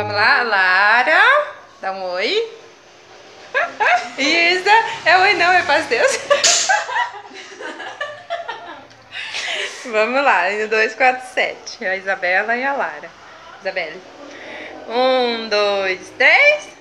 Vamos lá, Lara. Dá um oi. Isa. É oi não, é paz Deus. Vamos lá, 2, 4, 7. A Isabela e a Lara. Isabelle. 1, 2, 3.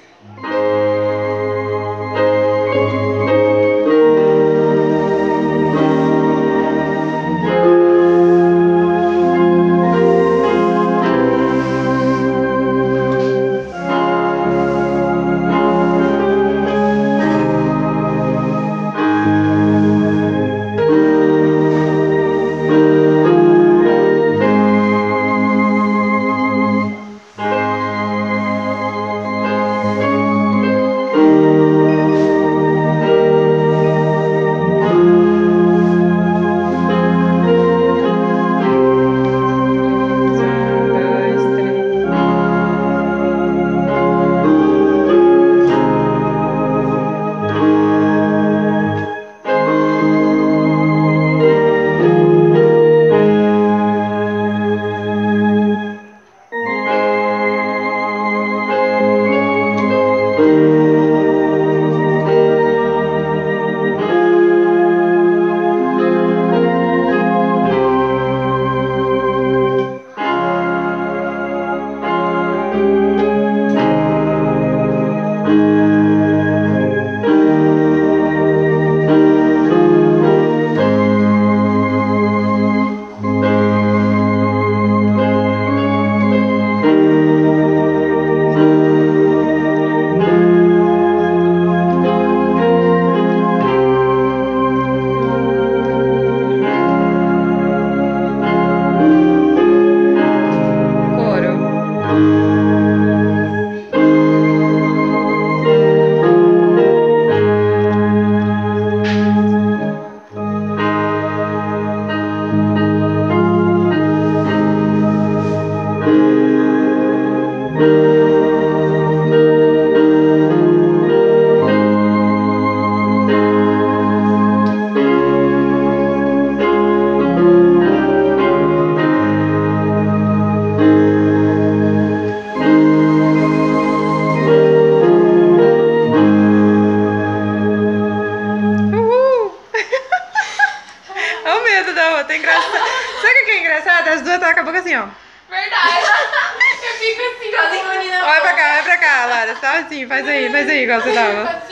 Olha o medo da outra, é engraçado. Sabe o que é engraçado? As duas estão com a boca assim, ó. Verdade. Eu fico assim, quase engolindo. Olha pra cá, Lara. Tá assim, faz aí, igual você tava.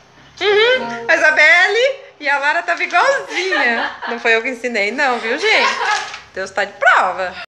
A Isabelle e a Lara tava igualzinha. Não foi eu que ensinei, não, viu, gente? Deus tá de prova.